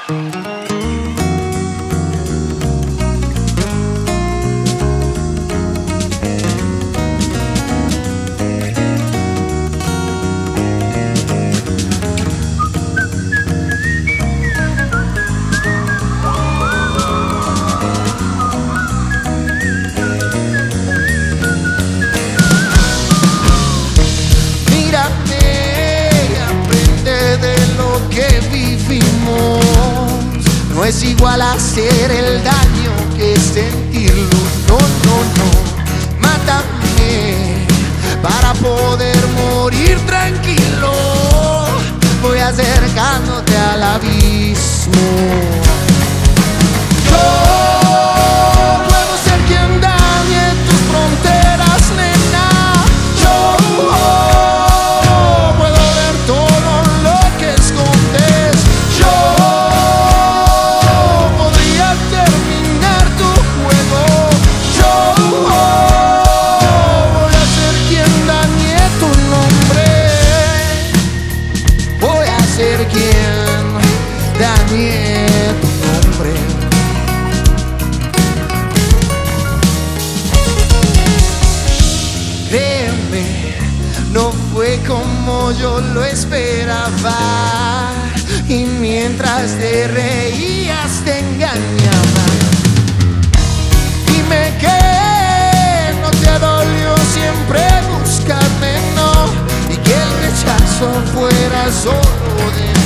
No es igual hacer el daño que sentirlo. No, no, no. Mátame para poder morir tranquilo. Voy acercándote al abismo. Yo puedo ser quien dañe tus fronteras, nena. Yo puedo ver todo lo que escondes. Ser quien dañe tu nombre. Créeme, no fue como yo lo esperaba, y mientras te reías te engañaba. Dime que no te dolió siempre buscarme, no, y que el rechazo fuera solo de